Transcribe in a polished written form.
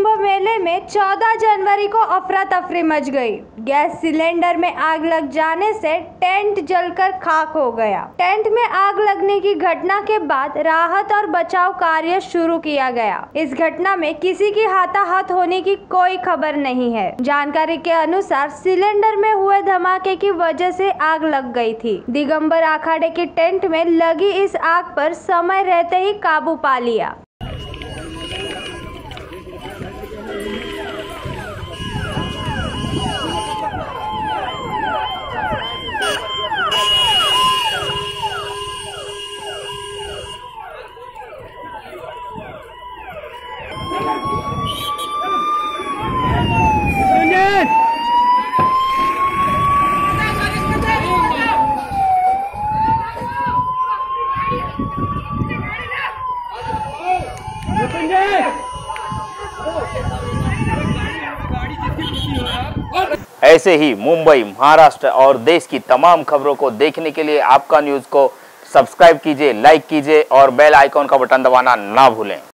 कुंभ मेले में 14 जनवरी को अफरा तफरी मच गई। गैस सिलेंडर में आग लग जाने से टेंट जलकर खाक हो गया। टेंट में आग लगने की घटना के बाद राहत और बचाव कार्य शुरू किया गया। इस घटना में किसी की हताहत होने की कोई खबर नहीं है। जानकारी के अनुसार सिलेंडर में हुए धमाके की वजह से आग लग गई थी। दिगंबर अखाड़े की टेंट में लगी इस आग पर समय रहते ही काबू पा लिया। ऐसे ही मुंबई, महाराष्ट्र और देश की तमाम खबरों को देखने के लिए आपका न्यूज़ को सब्सक्राइब कीजिए, लाइक कीजिए और बेल आइकॉन का बटन दबाना ना भूलें।